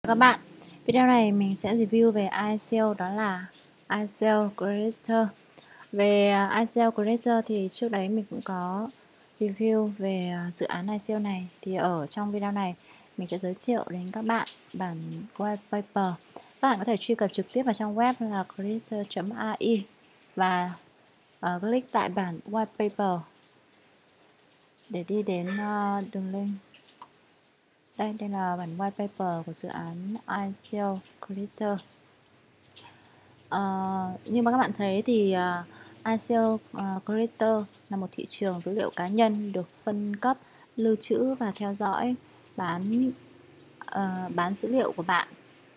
các bạn. Video này mình sẽ review về ICO, đó là ICO Creator. Về ICO Creator thì trước đấy mình cũng có review về dự án ICO này. Thì ở trong video này mình sẽ giới thiệu đến các bạn bản white paper. Các bạn có thể truy cập trực tiếp vào trang web là creator.ai và click tại bản white paper để đi đến đường link. Đây là bản white paper của dự án ICO Creator. Như mà các bạn thấy thì ICO Creator là một thị trường dữ liệu cá nhân được phân cấp, lưu trữ và theo dõi bán dữ liệu của bạn.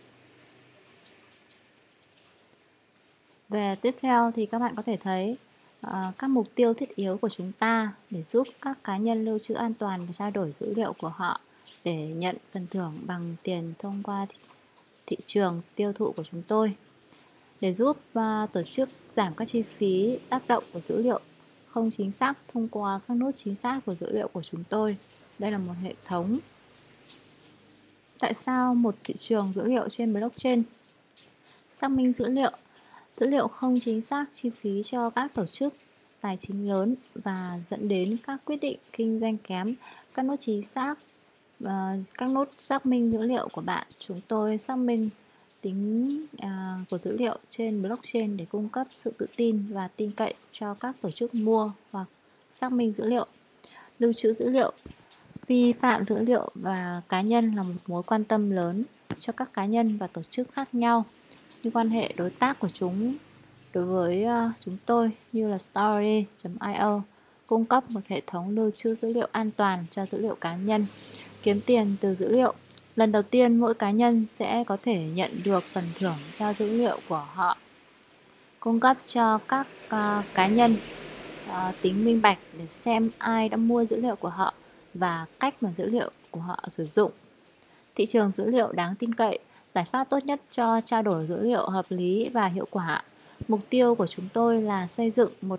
Về tiếp theo thì các bạn có thể thấy các mục tiêu thiết yếu của chúng ta để giúp các cá nhân lưu trữ an toàn và trao đổi dữ liệu của họ để nhận phần thưởng bằng tiền thông qua thị trường tiêu thụ của chúng tôi. Để giúp tổ chức giảm các chi phí tác động của dữ liệu không chính xác thông qua các nút chính xác của dữ liệu của chúng tôi. Đây là một hệ thống. Tại sao một thị trường dữ liệu trên blockchain? Xác minh dữ liệu không chính xác chi phí cho các tổ chức tài chính lớn và dẫn đến các quyết định kinh doanh kém. Các nút chính xác, các nút xác minh dữ liệu của bạn. Chúng tôi xác minh tính của dữ liệu trên blockchain để cung cấp sự tự tin và tin cậy cho các tổ chức mua hoặc xác minh dữ liệu. Lưu trữ dữ liệu. Vi phạm dữ liệu và cá nhân là một mối quan tâm lớn cho các cá nhân và tổ chức khác nhau. Như quan hệ đối tác của chúng đối với chúng tôi như là Story.io cung cấp một hệ thống lưu trữ dữ liệu an toàn cho dữ liệu cá nhân. Kiếm tiền từ dữ liệu. Lần đầu tiên mỗi cá nhân sẽ có thể nhận được phần thưởng cho dữ liệu của họ. Cung cấp cho các cá nhân tính minh bạch để xem ai đã mua dữ liệu của họ và cách mà dữ liệu của họ sử dụng. Thị trường dữ liệu đáng tin cậy, giải pháp tốt nhất cho trao đổi dữ liệu hợp lý và hiệu quả. Mục tiêu của chúng tôi là xây dựng một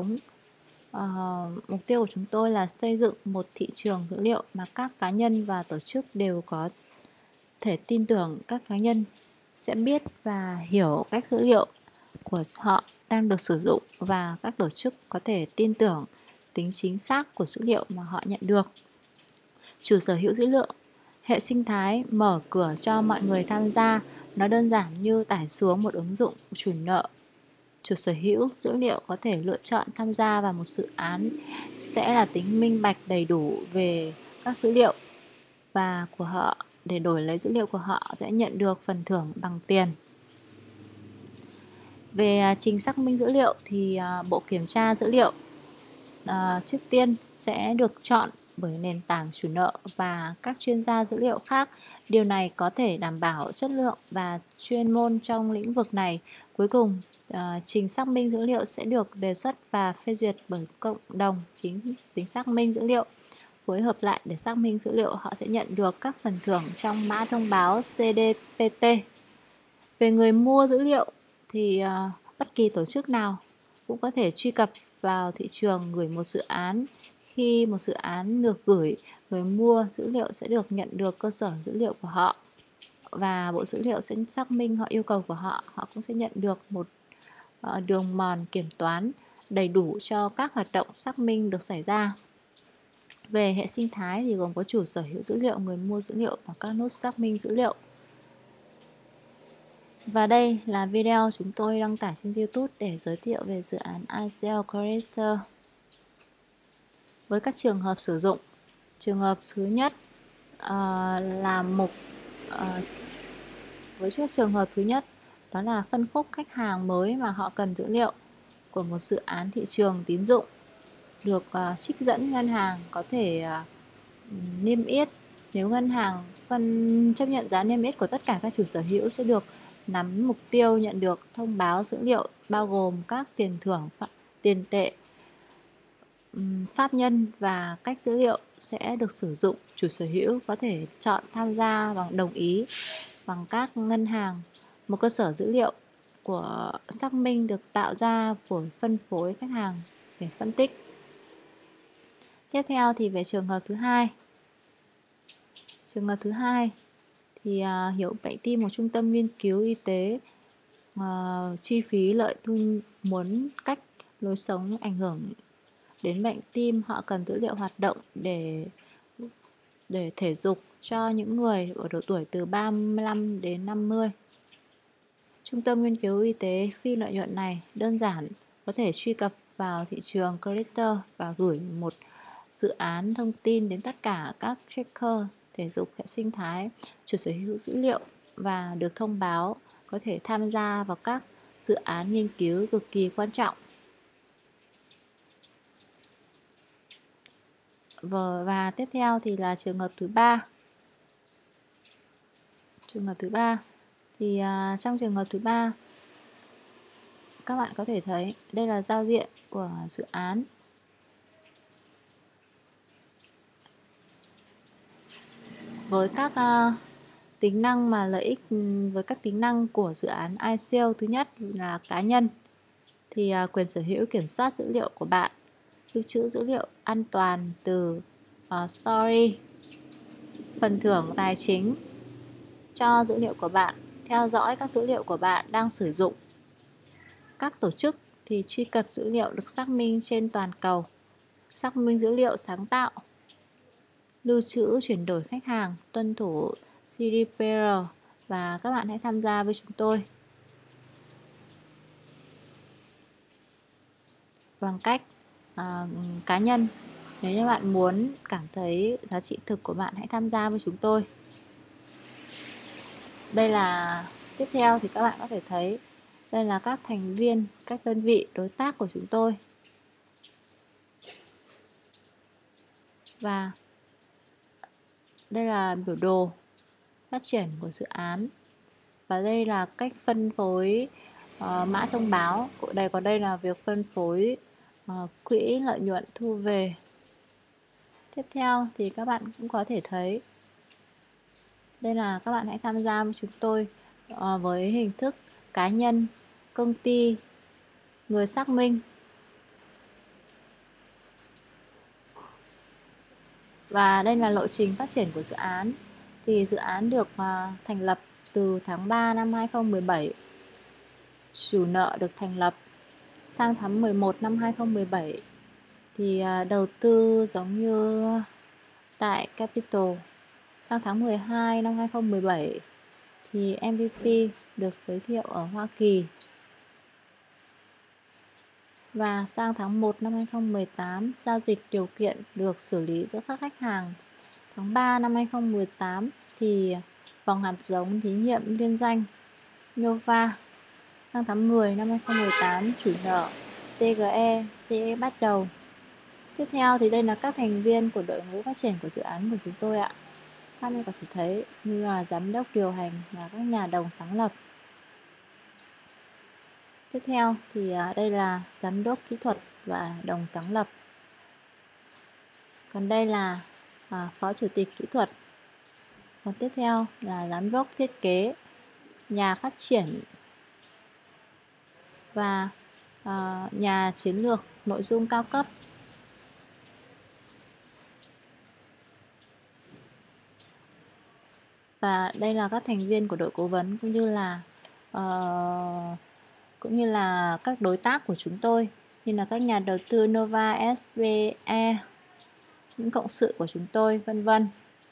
thị trường dữ liệu mà các cá nhân và tổ chức đều có thể tin tưởng. Các cá nhân sẽ biết và hiểu cách dữ liệu của họ đang được sử dụng và các tổ chức có thể tin tưởng tính chính xác của dữ liệu mà họ nhận được. Chủ sở hữu dữ liệu. Hệ sinh thái mở cửa cho mọi người tham gia. Nó đơn giản như tải xuống một ứng dụng chủ nợ. Chủ sở hữu dữ liệu có thể lựa chọn tham gia vào một dự án sẽ là tính minh bạch đầy đủ về các dữ liệu và của họ. Để đổi lấy dữ liệu của họ sẽ nhận được phần thưởng bằng tiền. Về trình xác minh dữ liệu thì bộ kiểm tra dữ liệu trước tiên sẽ được chọn bởi nền tảng chủ nợ và các chuyên gia dữ liệu khác. Điều này có thể đảm bảo chất lượng và chuyên môn trong lĩnh vực này. Cuối cùng, trình xác minh dữ liệu sẽ được đề xuất và phê duyệt bởi cộng đồng tính xác minh dữ liệu. Phối hợp lại để xác minh dữ liệu, họ sẽ nhận được các phần thưởng trong mã thông báo CDPT. Về người mua dữ liệu thì bất kỳ tổ chức nào cũng có thể truy cập vào thị trường gửi một dự án. Khi một dự án được gửi, người mua dữ liệu sẽ được nhận được cơ sở dữ liệu của họ và bộ dữ liệu sẽ xác minh họ yêu cầu của họ. Họ cũng sẽ nhận được một đường mòn kiểm toán đầy đủ cho các hoạt động xác minh được xảy ra. Về hệ sinh thái thì gồm có chủ sở hữu dữ liệu, người mua dữ liệu và các nút xác minh dữ liệu. Và đây là video chúng tôi đăng tải trên YouTube để giới thiệu về dự án ICO Creator. Với các trường hợp sử dụng, trường hợp thứ nhất đó là phân khúc khách hàng mới mà họ cần dữ liệu của một dự án thị trường tín dụng được trích dẫn. Ngân hàng có thể niêm yết. Nếu ngân hàng chấp nhận giá niêm yết của tất cả các chủ sở hữu sẽ được nắm mục tiêu nhận được thông báo dữ liệu bao gồm các tiền thưởng, tiền tệ, pháp nhân và cách dữ liệu sẽ được sử dụng. Chủ sở hữu có thể chọn tham gia bằng đồng ý bằng các ngân hàng. Một cơ sở dữ liệu của xác minh được tạo ra của phân phối khách hàng để phân tích. Tiếp theo thì về trường hợp thứ hai. Trường hợp thứ hai thì hiểu bệnh tim một trung tâm nghiên cứu y tế, chi phí lợi thu, muốn cách lối sống ảnh hưởng đến bệnh tim. Họ cần dữ liệu hoạt động để thể dục cho những người ở độ tuổi từ 35 đến 50. Trung tâm nghiên cứu y tế phi lợi nhuận này đơn giản có thể truy cập vào thị trường Creator và gửi một dự án thông tin đến tất cả các tracker thể dục hệ sinh thái chủ sở hữu dữ liệu và được thông báo có thể tham gia vào các dự án nghiên cứu cực kỳ quan trọng. Và tiếp theo thì là trường hợp thứ ba. Thì trong trường hợp thứ ba, các bạn có thể thấy đây là giao diện của dự án. Với các tính năng mà lợi ích, với các tính năng của dự án iSale, thứ nhất là cá nhân, thì quyền sở hữu kiểm soát dữ liệu của bạn, lưu trữ dữ liệu an toàn từ Story, phần thưởng tài chính cho dữ liệu của bạn, theo dõi các dữ liệu của bạn đang sử dụng. Các tổ chức thì truy cập dữ liệu được xác minh trên toàn cầu, xác minh dữ liệu sáng tạo, lưu trữ chuyển đổi khách hàng, tuân thủ GDPR, và các bạn hãy tham gia với chúng tôi bằng cách cá nhân. Nếu như bạn muốn cảm thấy giá trị thực của bạn, hãy tham gia với chúng tôi. Đây là tiếp theo thì các bạn có thể thấy đây là các thành viên, các đơn vị đối tác của chúng tôi. Và đây là biểu đồ phát triển của dự án. Và đây là cách phân phối mã thông báo. Còn đây là việc phân phối quỹ lợi nhuận thu về. Tiếp theo thì các bạn cũng có thể thấy đây là các bạn hãy tham gia với chúng tôi với hình thức cá nhân, công ty, người xác minh. Và đây là lộ trình phát triển của dự án. Thì dự án được thành lập từ tháng 3 năm 2017. Chủ nợ được thành lập sang tháng 11 năm 2017. Thì đầu tư giống như tại Capital. Sang tháng 12 năm 2017 thì MVP được giới thiệu ở Hoa Kỳ. Và sang tháng 1 năm 2018, giao dịch điều kiện được xử lý giữa các khách hàng. Tháng 3 năm 2018 thì vòng hạt giống thí nghiệm liên danh Nova. Sang tháng 10 năm 2018, chủ nợ TGE sẽ bắt đầu. Tiếp theo thì đây là các thành viên của đội ngũ phát triển của dự án của chúng tôi ạ. Các bạn có thể thấy như là giám đốc điều hành và các nhà đồng sáng lập. Tiếp theo thì đây là giám đốc kỹ thuật và đồng sáng lập. Còn đây là phó chủ tịch kỹ thuật. Còn tiếp theo là giám đốc thiết kế, nhà phát triển và nhà chiến lược nội dung cao cấp. Và đây là các thành viên của đội cố vấn cũng như là các đối tác của chúng tôi, như là các nhà đầu tư Nova SBE, những cộng sự của chúng tôi, vân vân.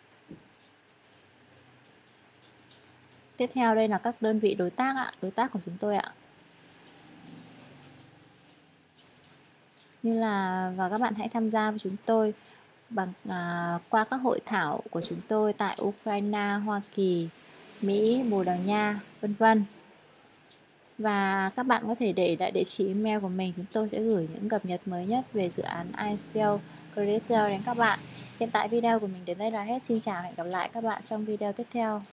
Tiếp theo đây là các đơn vị đối tác của chúng tôi ạ. Và các bạn hãy tham gia với chúng tôi qua các hội thảo của chúng tôi tại Ukraine, Hoa Kỳ, Mỹ, Bồ Đào Nha, vân vân. Và các bạn có thể để lại địa chỉ email của mình, chúng tôi sẽ gửi những cập nhật mới nhất về dự án iSale Creator đến các bạn. Hiện tại video của mình đến đây là hết. Xin chào, hẹn gặp lại các bạn trong video tiếp theo.